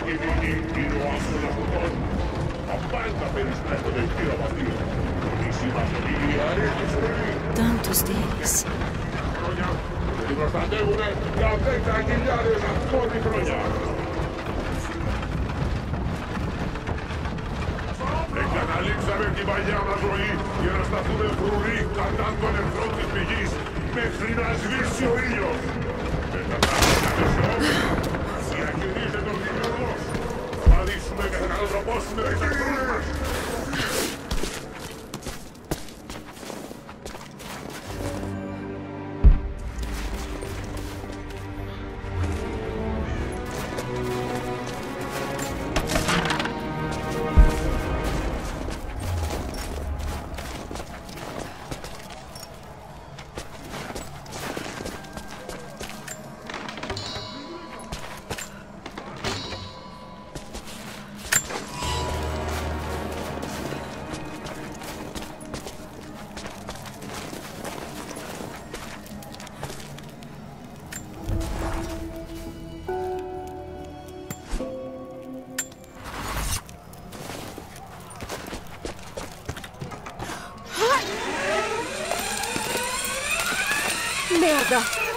δική μήνυ είναι ο άξονας του κόσμου. Τα πάντα περιστρέφονται γύρω από αυτήν. Η συμμαχική αρέσει στολή. Tantos deles. Χρόνια που την προστατεύουνε για 10.000 ακόμη χρόνια. Εγκαταλείψαμε την παλιά μας ζωή για να σταθούμε φρουροί κατά των εχθρών της πηγής μέχρι να σβήσει ο ήλιος. Μετατάσσεται σε όπλα, διαχειρίζεται ο δημιουργός. Θα δείσουμε και θα καλοτροπώσουμε τους εχθρούς μας. Merda!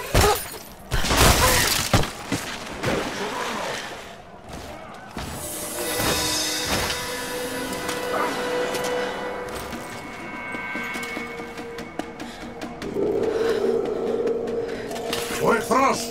Ο εχθρός!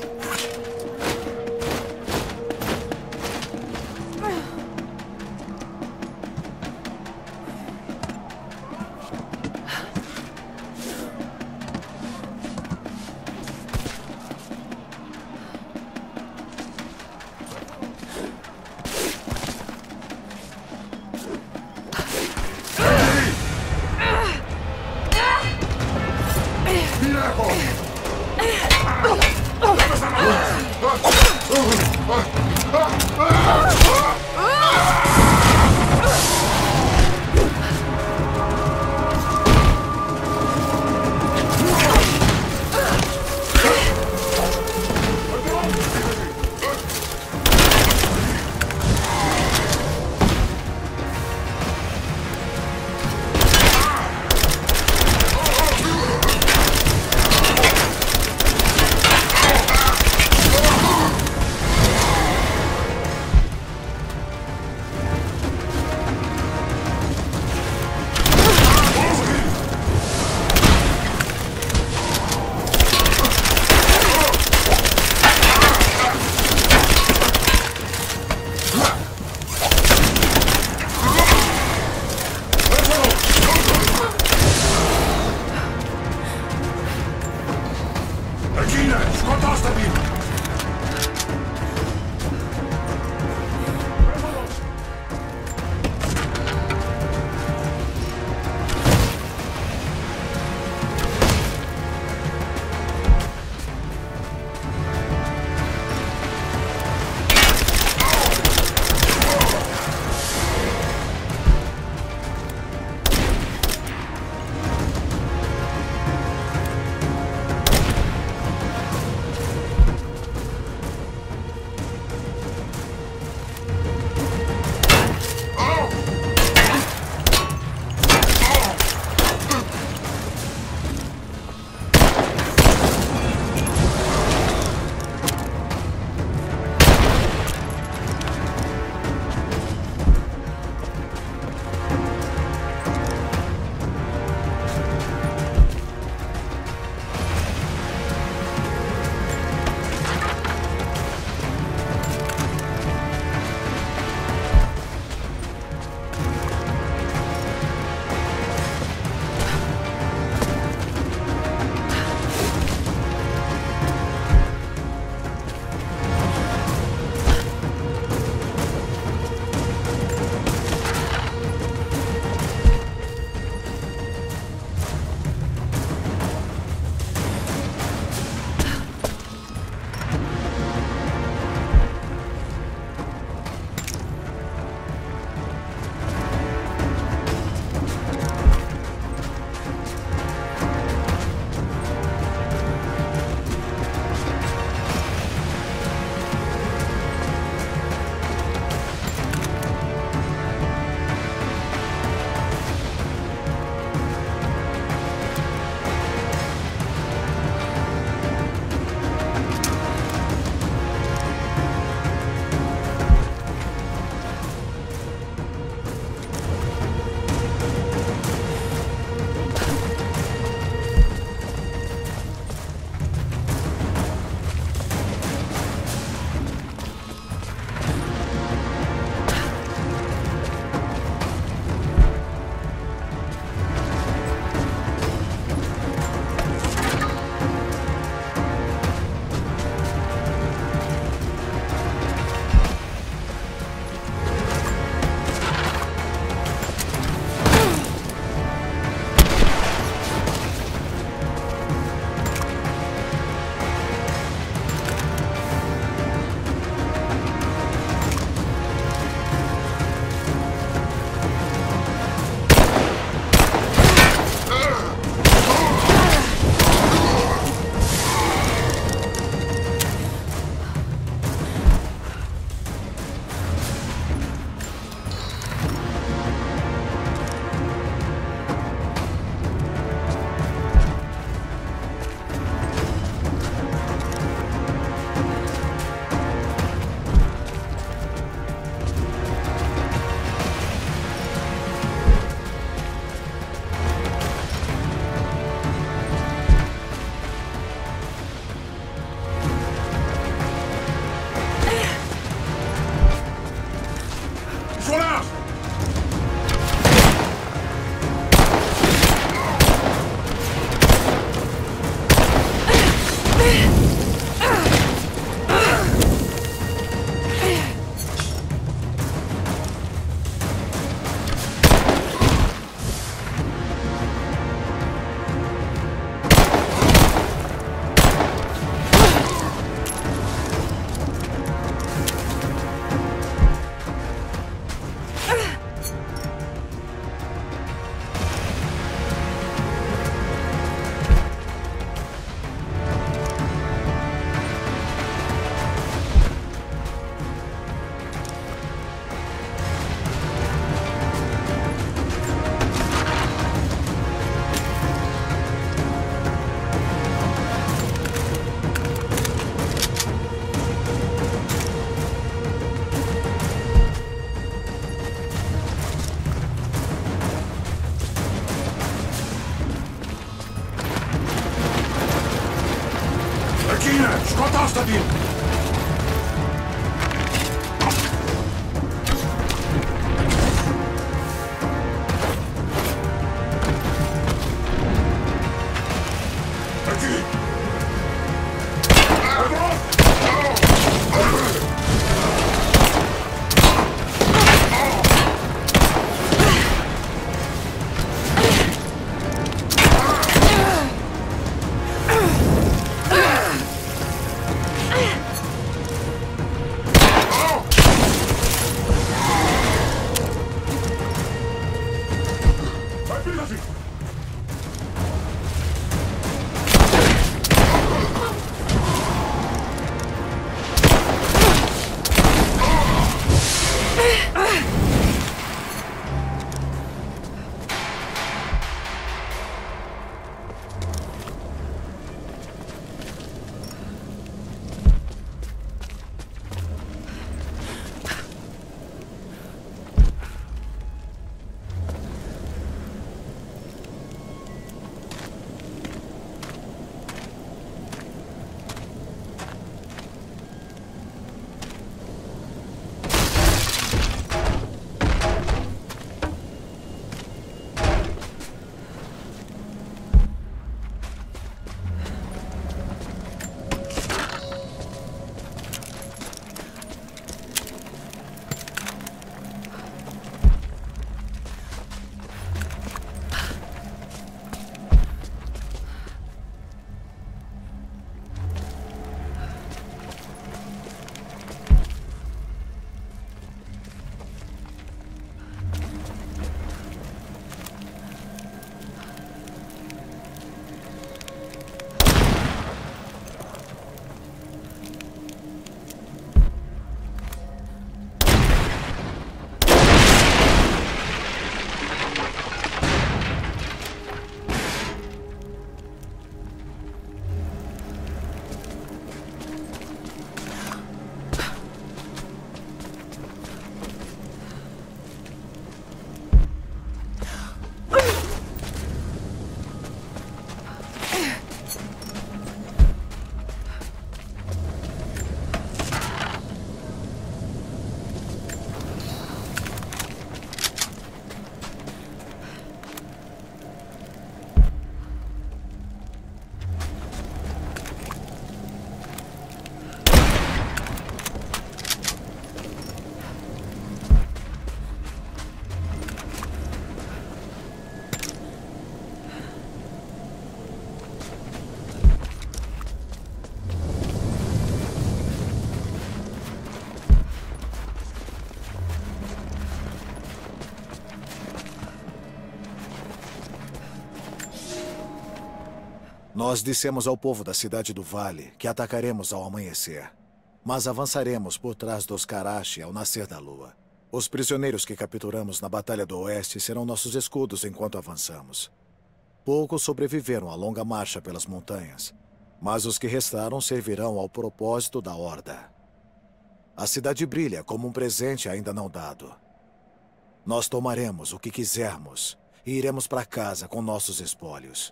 Nós dissemos ao povo da cidade do Vale que atacaremos ao amanhecer, mas avançaremos por trás dos Karashi ao nascer da lua. Os prisioneiros que capturamos na Batalha do Oeste serão nossos escudos enquanto avançamos. Poucos sobreviveram à longa marcha pelas montanhas, mas os que restaram servirão ao propósito da Horda. A cidade brilha como um presente ainda não dado. Nós tomaremos o que quisermos e iremos para casa com nossos espólios.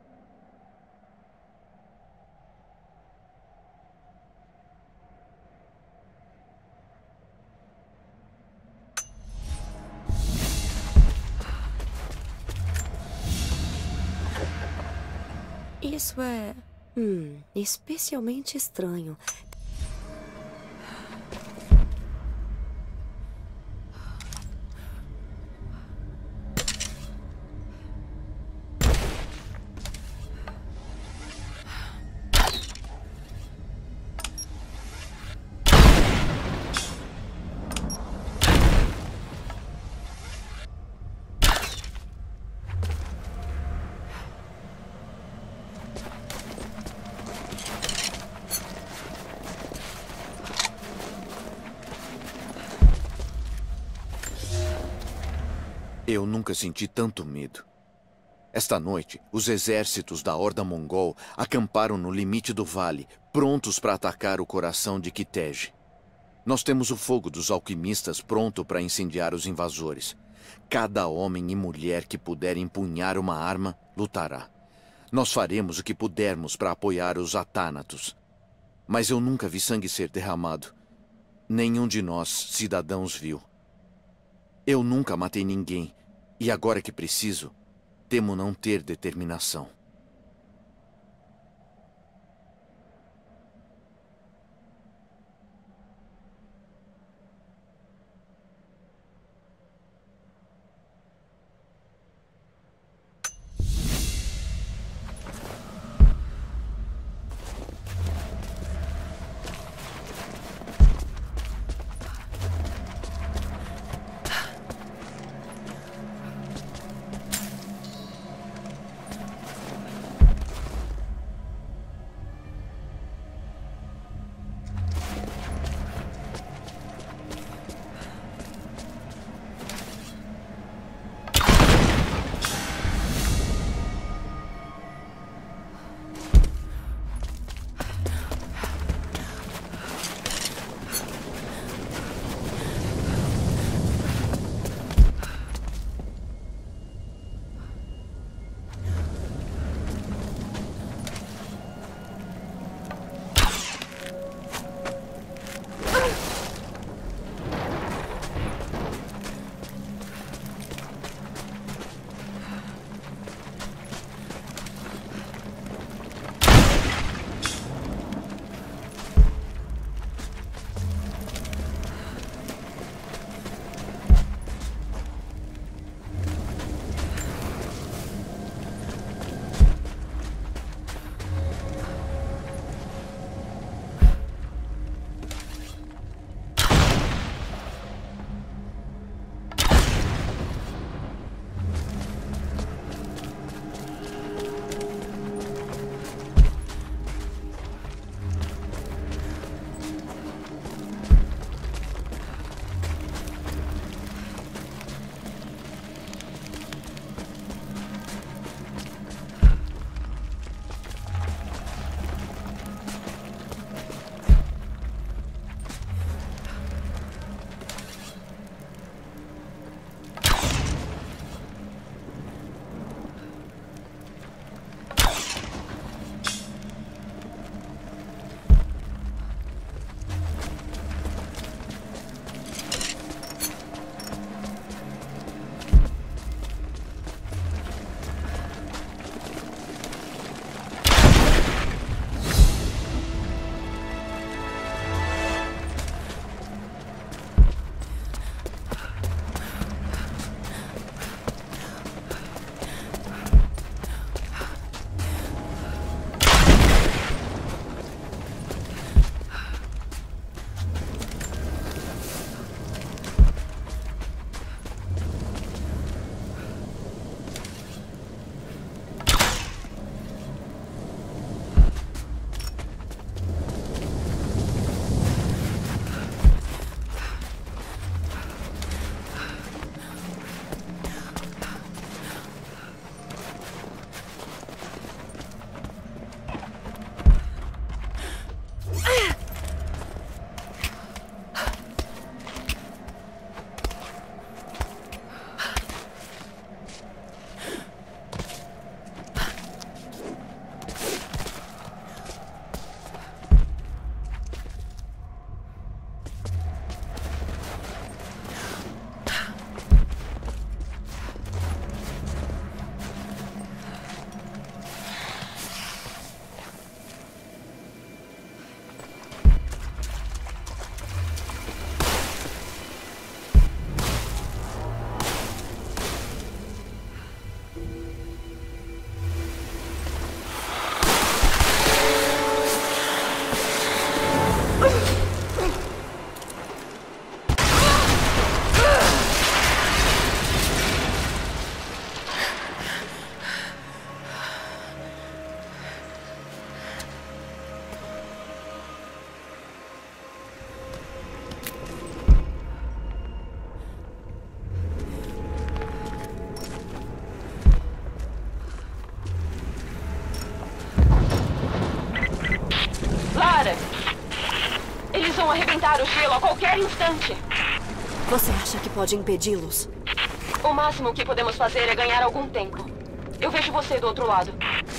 Isso é... especialmente estranho. Eu nunca senti tanto medo. Esta noite, os exércitos da Horda Mongol acamparam no limite do vale, prontos para atacar o coração de Kitej. Nós temos o fogo dos alquimistas pronto para incendiar os invasores. Cada homem e mulher que puder empunhar uma arma, lutará. Nós faremos o que pudermos para apoiar os Atánatos. Mas eu nunca vi sangue ser derramado. Nenhum de nós, cidadãos, viu. Eu nunca matei ninguém, e agora que preciso, temo não ter determinação. arrebentar o gelo a qualquer instante. Você acha que pode impedi-los? O máximo que podemos fazer é ganhar algum tempo. Eu vejo você do outro lado.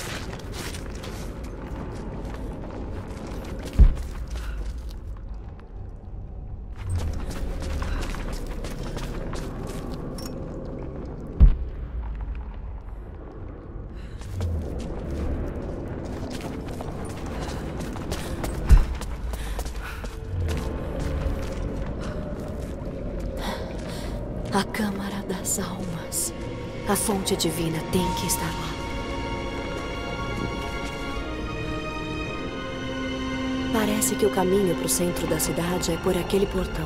A Câmara das Almas. A fonte divina tem que estar lá. Parece que o caminho para o centro da cidade é por aquele portão.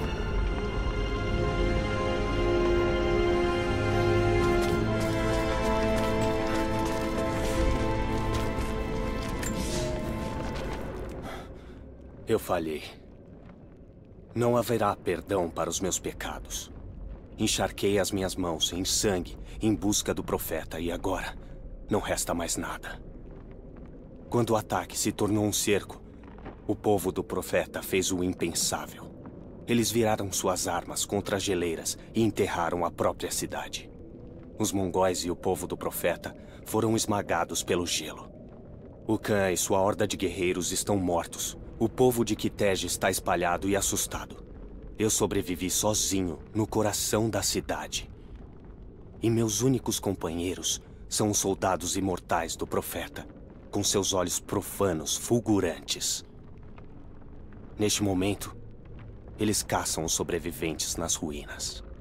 Eu falhei. Não haverá perdão para os meus pecados. Encharquei as minhas mãos em sangue em busca do profeta e agora não resta mais nada. Quando o ataque se tornou um cerco, o povo do profeta fez o impensável. Eles viraram suas armas contra as geleiras e enterraram a própria cidade. Os mongóis e o povo do profeta foram esmagados pelo gelo. O Khan e sua horda de guerreiros estão mortos. O povo de Kitej está espalhado e assustado. Eu sobrevivi sozinho no coração da cidade. E meus únicos companheiros são os soldados imortais do profeta, com seus olhos profanos fulgurantes. Neste momento, eles caçam os sobreviventes nas ruínas.